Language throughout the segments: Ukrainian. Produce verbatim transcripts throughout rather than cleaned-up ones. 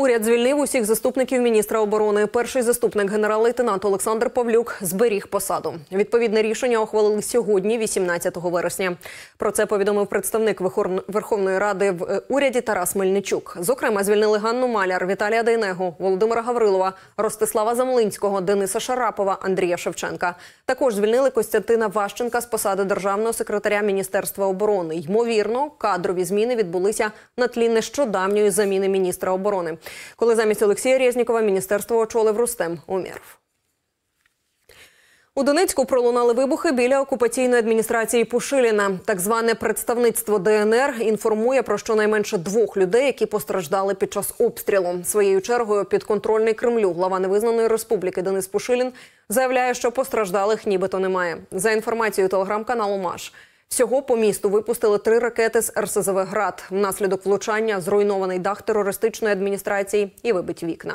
Уряд звільнив усіх заступників міністра оборони. Перший заступник генерал-лейтенант Олександр Павлюк зберіг посаду. Відповідне рішення ухвалили сьогодні, вісімнадцятого вересня. Про це повідомив представник Верховної Ради в уряді Тарас Мельничук. Зокрема, звільнили Ганну Маляр, Віталія Дейнегу, Володимира Гаврилова, Ростислава Замлинського, Дениса Шарапова, Андрія Шевченка. Також звільнили Костянтина Ващенка з посади державного секретаря Міністерства оборони. Ймовірно, кадрові зміни відбулися на тлі нещодавньої заміни міністра оборони, коли замість Олексія Резнікова міністерство очолив Рустем Умєров. У Донецьку пролунали вибухи біля окупаційної адміністрації Пушиліна. Так зване представництво Де Ен Ер інформує про щонайменше двох людей, які постраждали під час обстрілу. Своєю чергою підконтрольний Кремлю глава невизнаної республіки Денис Пушилін заявляє, що постраждалих нібито немає. За інформацією телеграм-каналу Маш, всього по місту випустили три ракети з Ер Се Зе Ве «Град». Внаслідок влучання зруйнований дах терористичної адміністрації і вибиті вікна.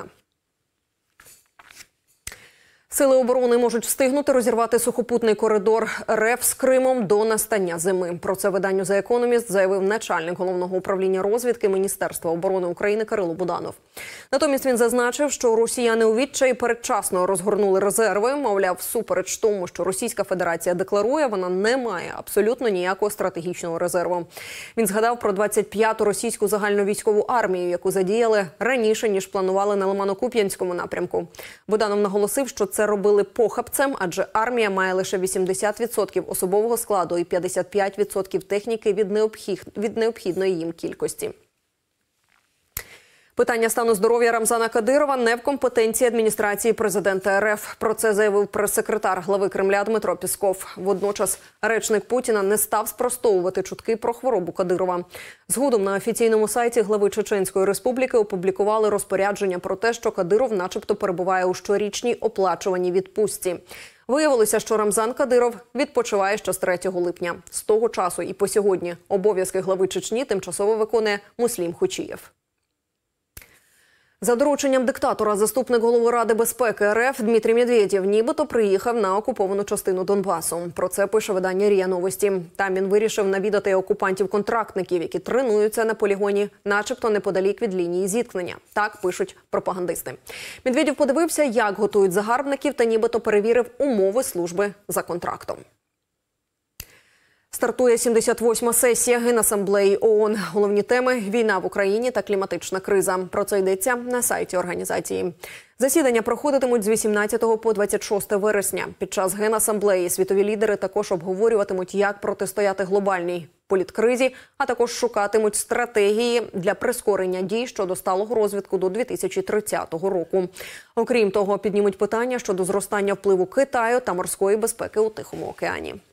Сили оборони можуть встигнути розірвати сухопутний коридор Ер Еф з Кримом до настання зими. Про це виданню «The Economist» заявив начальник головного управління розвідки Міністерства оборони України Кирило Буданов. Натомість він зазначив, що росіяни у відчаї передчасно розгорнули резерви. Мовляв, всупереч тому, що Російська Федерація декларує, вона не має абсолютно ніякого стратегічного резерву. Він згадав про двадцять п'яту російську загальновійськову армію, яку задіяли раніше, ніж планували на Лимано-Куп'янському напрямку. Буданов наголосив, що це Це робили похабцем, адже армія має лише вісімдесят відсотків особового складу і п'ятдесят п'ять відсотків техніки від, необхід... від необхідної їм кількості. Питання стану здоров'я Рамзана Кадирова не в компетенції адміністрації президента Ер Еф. Про це заявив прес-секретар глави Кремля Дмитро Пісков. Водночас речник Путіна не став спростовувати чутки про хворобу Кадирова. Згодом на офіційному сайті глави Чеченської Республіки опублікували розпорядження про те, що Кадиров начебто перебуває у щорічній оплачуваній відпустці. Виявилося, що Рамзан Кадиров відпочиває ще з третього липня. З того часу і по сьогодні обов'язки глави Чечні тимчасово виконує Муслім Хочієв. За дорученням диктатора заступник голови Ради безпеки Ер Еф Дмитрій Медведєв нібито приїхав на окуповану частину Донбасу. Про це пише видання РІА Новості. Там він вирішив навідати окупантів-контрактників, які тренуються на полігоні, начебто неподалік від лінії зіткнення. Так пишуть пропагандисти. Медведєв подивився, як готують загарбників, та нібито перевірив умови служби за контрактом. Стартує сімдесят восьма сесія Генасамблеї О О Н. Головні теми – війна в Україні та кліматична криза. Про це йдеться на сайті організації. Засідання проходитимуть з вісімнадцятого по двадцять шосте вересня. Під час Генасамблеї світові лідери також обговорюватимуть, як протистояти глобальній політкризі, а також шукатимуть стратегії для прискорення дій щодо сталого розвитку до дві тисячі тридцятого року. Окрім того, піднімуть питання щодо зростання впливу Китаю та морської безпеки у Тихому океані.